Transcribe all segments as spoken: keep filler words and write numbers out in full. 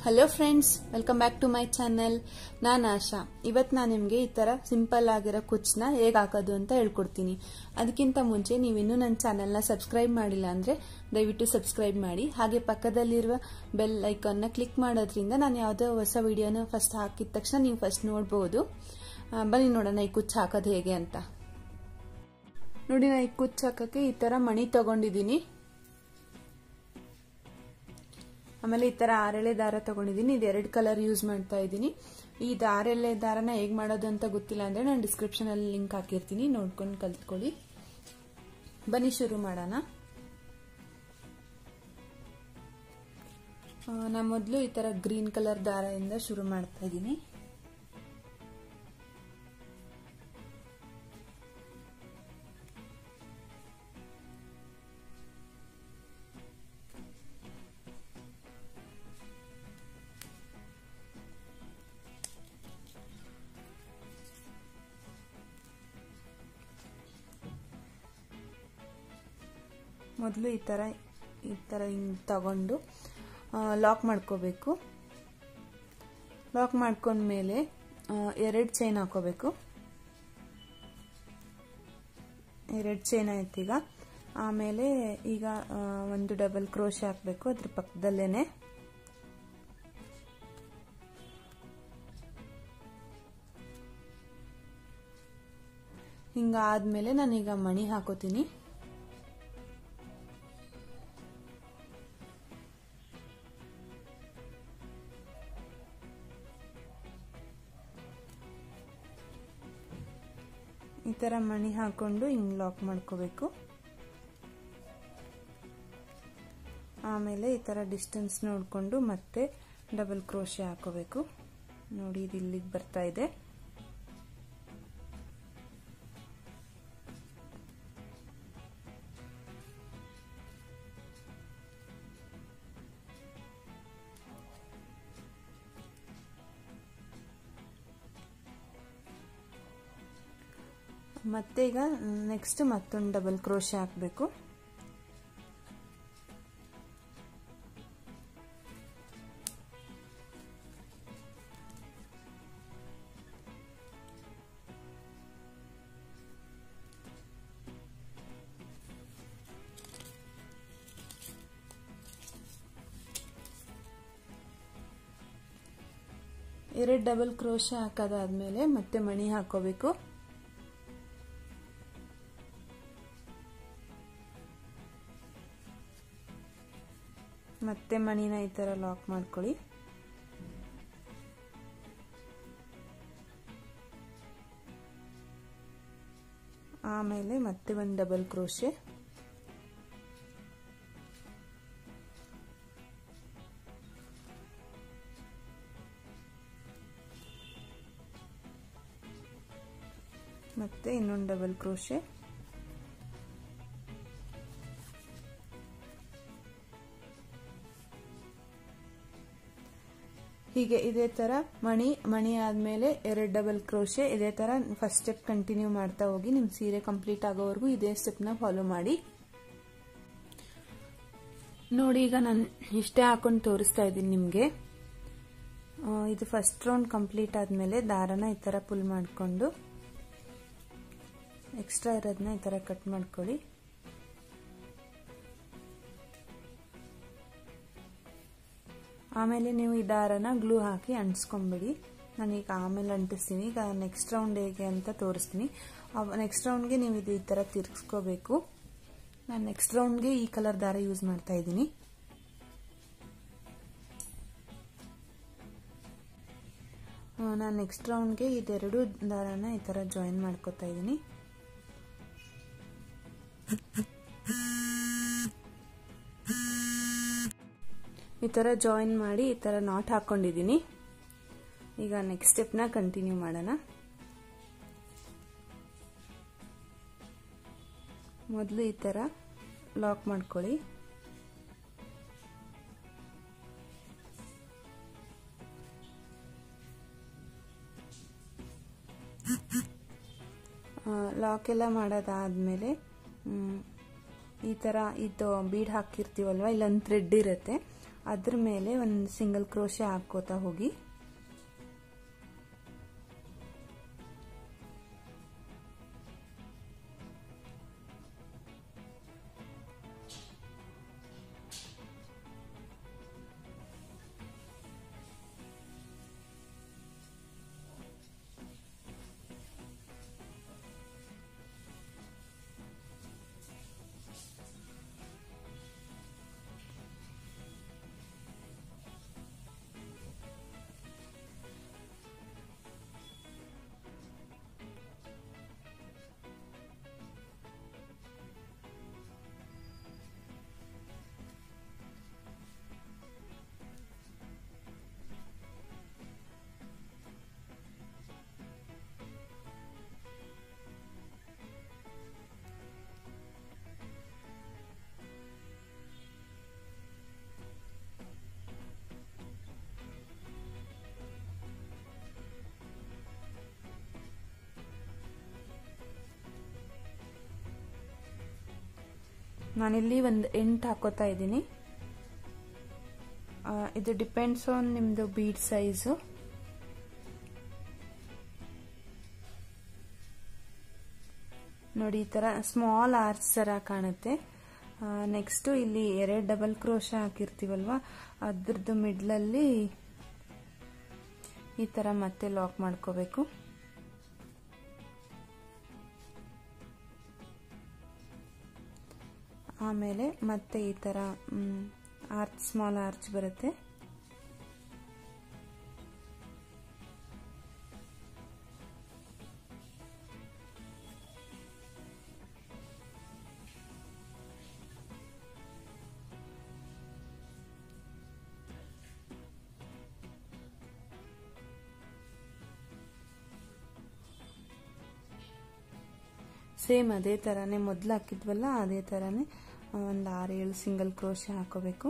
Hello friends, welcome back to my channel. ನಾನು ಆಶಾ. ಇವತ್ತು ನಾನು ನಿಮಗೆ ಈ ತರ ಸಿಂಪಲ್ ಆಗಿರೋ ಕುಚ್ಚನ್ನ ಹೇಗೆ ಹಾಕೋದು ಅಂತ ಹೇಳ್ಕೊಡ್ತೀನಿ. ಅದಕ್ಕಿಂತ ಮುಂಚೆ ನೀವು ಇನ್ನೂ ನನ್ನ ಚಾನೆಲ್ನ ಸಬ್ಸ್ಕ್ರೈಬ್ ಮಾಡಿಲ್ಲ ಅಂದ್ರೆ ದಯವಿಟ್ಟು ಸಬ್ಸ್ಕ್ರೈಬ್ ಮಾಡಿ. ಹಾಗೆ ಪಕ್ಕದಲ್ಲಿರುವ ಬೆಲ್ ಐಕಾನ್ನ ಕ್ಲಿಕ್ ಮಾಡೋದ್ರಿಂದ ನಾನು ಯಾವುದೋ ಹೊಸ ವಿಡಿಯೋನ ಫಸ್ಟ್ ಹಾಕಿದ ತಕ್ಷಣ ನೀವು ಫಸ್ಟ್ ನೋಡಬಹುದು. ಬನ್ನಿ ನೋಡೋಣ ಈ ಕುಚ್ಚು ಹಾಕೋದು ಹೇಗೆ ಅಂತ. ನೋಡಿ, ನಾನು ಈ ಕುಚ್ಚು ಹಾಕಕ್ಕೆ ಈ ತರ ಮಣಿ ತಗೊಂಡಿದ್ದೀನಿ. ಆಮೇಲೆ ಈ ತರ ಆರೆಳೆ ದಾರ ತಗೊಂಡಿದ್ದೀನಿ. ಇದು ಎರಡು ಕಲರ್ ಯೂಸ್ ಮಾಡ್ತಾ ಇದ್ದೀನಿ. ಈ ಆರೆಳೆ ದಾರನ ಹೇಗ್ ಮಾಡೋದು ಅಂತ ಗೊತ್ತಿಲ್ಲ ಅಂದ್ರೆ ನಾನು ಡಿಸ್ಕ್ರಿಪ್ಷನ್ ಅಲ್ಲಿ ಲಿಂಕ್ ಹಾಕಿರ್ತೀನಿ, ನೋಡ್ಕೊಂಡು ಕಲ್ತ್ಕೊಳ್ಳಿ. ಬನ್ನಿ ಶುರು ಮಾಡೋಣ. ನಾ ಮೊದಲು ಈ ತರ ಗ್ರೀನ್ ಕಲರ್ ದಾರದಿಂದ ಶುರು ಮಾಡ್ತಾ ಇದ್ದೀನಿ. ಮೊದಲು ಈ ತರ ಈ ತರ ಹಿಂಗ್ ತಗೊಂಡು ಲಾಕ್ ಮಾಡ್ಕೋಬೇಕು. ಲಾಕ್ ಮಾಡ್ಕೊಂಡ್ಮೇಲೆ ಎರಡು ಚೈನ್ ಹಾಕೋಬೇಕು. ಎರಡು ಚೈನ್ ಆಯ್ತು. ಈಗ ಆಮೇಲೆ ಈಗ ಒಂದು ಡಬಲ್ ಕ್ರೋಶೆ ಹಾಕಬೇಕು ಅದ್ರ ಪಕ್ಕದಲ್ಲೇನೆ. ಹಿಂಗಾದ್ಮೇಲೆ ನಾನೀಗ ಮಣಿ ಹಾಕೋತೀನಿ. ಈ ತರ ಮಣಿ ಹಾಕೊಂಡು ಹಿಂಗ್ ಲಾಕ್ ಮಾಡ್ಕೋಬೇಕು. ಆಮೇಲೆ ಈ ತರ ಡಿಸ್ಟೆನ್ಸ್ ನೋಡ್ಕೊಂಡು ಮತ್ತೆ ಡಬಲ್ ಕ್ರೋಶೆ ಹಾಕೋಬೇಕು. ನೋಡಿ, ಇದು ಇಲ್ಲಿಗೆ ಬರ್ತಾ ಇದೆ. ಮತ್ತೆ ಈಗ ನೆಕ್ಸ್ಟ್ ಮತ್ತೊಂದು ಡಬಲ್ ಕ್ರೋಶೆ ಹಾಕಬೇಕು. ಎರಡು ಡಬಲ್ ಕ್ರೋಶೆ ಹಾಕೋದಾದ್ಮೇಲೆ ಮತ್ತೆ ಮಣಿ ಹಾಕೋಬೇಕು. ಮತ್ತೆ ಮಣಿನ ಈ ತರ ಲಾಕ್ ಮಾಡ್ಕೊಳ್ಳಿ. ಆಮೇಲೆ ಮತ್ತೆ ಒಂದು ಡಬಲ್ ಕ್ರೋಶೆ. ಮತ್ತೆ ಇನ್ನೊಂದು ಡಬಲ್ ಕ್ರೋಶೆ. ಹೀಗೆ ಇದೇ ತರ ಮಣಿ ಮಣಿ ಆದ್ಮೇಲೆ ಎರಡು ಡಬಲ್ ಕ್ರೋಶೆ. ಇದೇ ತರ ಫಸ್ಟ್ ಸ್ಟೆಪ್ ಕಂಟಿನ್ಯೂ ಮಾಡ್ತಾ ಹೋಗಿ. ನಿಮ್ ಸೀರೆ ಕಂಪ್ಲೀಟ್ ಆಗೋವರೆಗೂ ಇದೇ ಸ್ಟೆಪ್ ನ ಫಾಲೋ ಮಾಡಿ. ನೋಡಿ, ಈಗ ನಾನು ಇಷ್ಟೇ ಹಾಕೊಂಡು ತೋರಿಸ್ತಾ ಇದ್ದೀನಿ ನಿಮ್ಗೆ. ಇದು ಫಸ್ಟ್ ರೌಂಡ್ ಕಂಪ್ಲೀಟ್ ಆದ್ಮೇಲೆ ದಾರನ ಈ ತರ ಪುಲ್ ಮಾಡ್ಕೊಂಡು ಎಕ್ಸ್ಟ್ರಾ ಇರೋದನ್ನ ಈ ತರ ಕಟ್ ಮಾಡ್ಕೊಳ್ಳಿ. ಆಮೇಲೆ ನೀವು ಈ ದಾರನ ಗ್ಲೂ ಹಾಕಿ ಅಂಟಿಸ್ಕೊಂಡ್ಬಿಡಿ. ನಾನೀಗ ಆಮೇಲೆ ಅಂಟಿಸ್ತೀನಿ. ಈಗ ನೆಕ್ಸ್ಟ್ ರೌಂಡ್ ಹೇಗೆ ಅಂತ ತೋರಿಸ್ತೀನಿ. ನೆಕ್ಸ್ಟ್ ರೌಂಡ್ಗೆ ನೀವು ಇದು ಈ ತರ ತಿರ್ಗಿಸ್ಕೋಬೇಕು. ನಾನು ನೆಕ್ಸ್ಟ್ ರೌಂಡ್ಗೆ ಈ ಕಲರ್ ದಾರ ಯೂಸ್ ಮಾಡ್ತಾ ಇದ್ದೀನಿ. ನಾನು ನೆಕ್ಸ್ಟ್ ರೌಂಡ್ಗೆ ಇದೆರಡು ದಾರನ ಈ ತರ ಜಾಯಿನ್ ಮಾಡ್ಕೋತಾ ಇದ್ದೀನಿ. ಈ ತರ ಜಾಯಿನ್ ಮಾಡಿ ಈ ತರ ನಾಟ್ ಹಾಕೊಂಡಿದ್ದೀನಿ. ಈಗ ನೆಕ್ಸ್ಟ್ ಸ್ಟೆಪ್ ನ ಕಂಟಿನ್ಯೂ ಮಾಡೋಣ. ಮೊದಲು ಈ ತರ ಲಾಕ್ ಮಾಡ್ಕೊಳ್ಳಿ. ಲಾಕ್ ಎಲ್ಲ ಮಾಡೋದಾದ್ಮೇಲೆ ಈ ತರ ಇದು ಬೀಡ್ ಹಾಕಿರ್ತೀವಲ್ವಾ, ಇಲ್ಲೊಂದು ಥ್ರೆಡ್ ಇರುತ್ತೆ, ಅದ್ರ ಮೇಲೆ ಒಂದು ಸಿಂಗಲ್ ಕ್ರೋಶೆ ಹಾಕೋತಾ ಹೋಗಿ. ನಾನಿಲ್ಲಿ ಒಂದು ಎಂಟು ಹಾಕೋತಾ ಇದ್ದೀನಿ. ಇದು ಡಿಪೆಂಡ್ಸ್ ಆನ್ ನಿಮ್ದು ಬೀಡ್ ಸೈಜು. ನೋಡಿ ಈ ತರ ಸ್ಮಾಲ್ ಆರ್ಚ್ ತರ ಕಾಣುತ್ತೆ. ನೆಕ್ಸ್ಟ್ ಇಲ್ಲಿ ಎರಡು ಡಬಲ್ ಕ್ರೋಶ ಹಾಕಿರ್ತೀವಲ್ವಾ, ಅದ್ರದ್ದು ಮಿಡ್ಲಲ್ಲಿ ಈ ತರ ಮತ್ತೆ ಲಾಕ್ ಮಾಡ್ಕೋಬೇಕು. ಆಮೇಲೆ ಮತ್ತೆ ಈ ತರ ಆರ್ಚ್ ಸ್ಮಾಲ್ ಆರ್ಚ್ ಬರುತ್ತೆ. ಸೇಮ್ ಅದೇ ತರಾನೇ ಮೊದಲು ಹಾಕಿದ್ವಲ್ಲ, ಅದೇ ತರಾನೇ ಒಂದು ಆರು ಏಳು ಸಿಂಗಲ್ ಕ್ರೋಶೆ ಹಾಕೋಬೇಕು.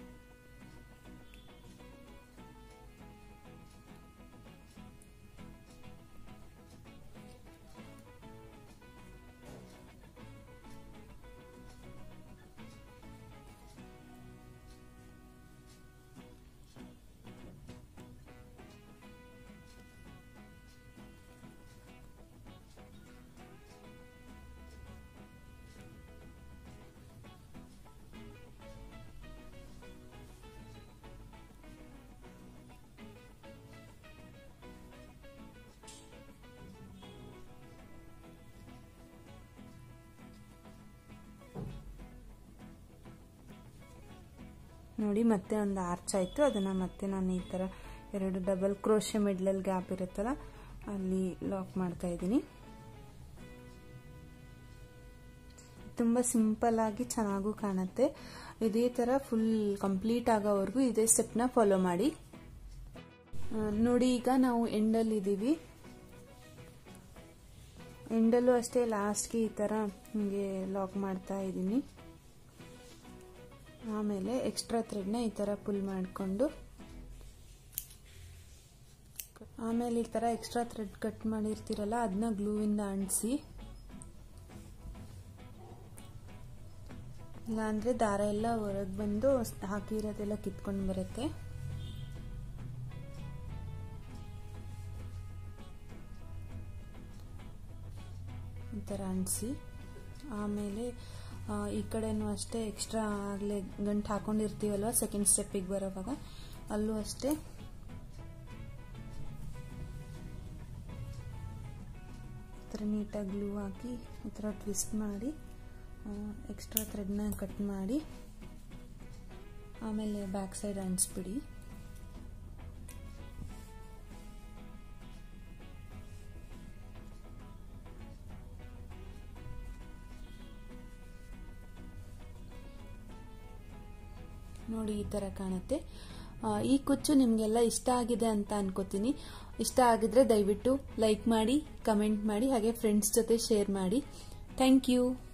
ನೋಡಿ ಮತ್ತೆ ಒಂದು ಆರ್ಚ್ ಆಯ್ತು. ಅದನ್ನ ಮತ್ತೆ ನಾನು ಈ ತರ ಎರಡು ಡಬಲ್ ಕ್ರೋಶೆ ಮಿಡ್ಲಲ್ಲಿ ಗ್ಯಾಪ್ ಇರುತ್ತಲ್ಲ, ಅಲ್ಲಿ ಲಾಕ್ ಮಾಡ್ತಾ ಇದ್ದೀನಿ. ತುಂಬಾ ಸಿಂಪಲ್ ಆಗಿ ಚೆನ್ನಾಗೂ ಕಾಣುತ್ತೆ. ಇದೇ ತರ ಫುಲ್ ಕಂಪ್ಲೀಟ್ ಆಗೋವರೆಗೂ ಇದೇ ಸ್ಟೆಪ್ ನ ಫಾಲೋ ಮಾಡಿ. ನೋಡಿ ಈಗ ನಾವು ಎಂಡಲ್ಲಿ ಇದೀವಿ. ಎಂಡಲ್ಲೂ ಅಷ್ಟೇ ಲಾಸ್ಟ್ಗೆ ಈ ತರ ಹಿಂಗೆ ಲಾಕ್ ಮಾಡ್ತಾ ಇದ್ದೀನಿ. ಆಮೇಲೆ ಎಕ್ಸ್ಟ್ರಾ ಥ್ರೆಡ್ನ ಈ ತರ ಪುಲ್ ಮಾಡಿಕೊಂಡು, ಆಮೇಲೆ ಈ ತರ ಎಕ್ಸ್ಟ್ರಾ ಥ್ರೆಡ್ ಕಟ್ ಮಾಡಿರ್ತೀರಲ್ಲ ಅದನ್ನ ಗ್ಲೂ ಇಂದ ಅಂಟಿಸಿ, ಇಲ್ಲಾಂದ್ರೆ ದಾರ ಎಲ್ಲ ಹೊರಗೆ ಬಂದು ಹಾಕಿರೋದೆಲ್ಲ ಕಿತ್ಕೊಂಡು ಬರುತ್ತೆ. ಈ ತರ ಅಂಟಿಸಿ, ಆಮೇಲೆ ಈ ಕಡೆನೂ ಅಷ್ಟೇ ಎಕ್ಸ್ಟ್ರಾ ಆಗಲೇ ಗಂಟು ಹಾಕೊಂಡಿರ್ತೀವಲ್ವ ಸೆಕೆಂಡ್ ಸ್ಟೆಪ್ಪಿಗೆ ಬರೋವಾಗ, ಅಲ್ಲೂ ಅಷ್ಟೇ ಈ ಥರ ನೀಟಾಗಿ ಗ್ಲೂ ಹಾಕಿ ಈ ಥರ ಟ್ವಿಸ್ಟ್ ಮಾಡಿ ಎಕ್ಸ್ಟ್ರಾ ಥ್ರೆಡ್ನ ಕಟ್ ಮಾಡಿ ಆಮೇಲೆ ಬ್ಯಾಕ್ ಸೈಡ್ ಅಂಟಿಸ್ಬಿಡಿ. ನೋಡಿ ಈ ತರ ಕಾಣುತ್ತೆ. ಈ ಕುಚ್ಚು ನಿಮ್ಗೆಲ್ಲ ಇಷ್ಟ ಆಗಿದೆ ಅಂತ ಅನ್ಕೋತೀನಿ. ಇಷ್ಟ ಆಗಿದ್ರೆ ದಯವಿಟ್ಟು ಲೈಕ್ ಮಾಡಿ, ಕಮೆಂಟ್ ಮಾಡಿ, ಹಾಗೆ ಫ್ರೆಂಡ್ಸ್ ಜೊತೆ ಶೇರ್ ಮಾಡಿ. Thank you.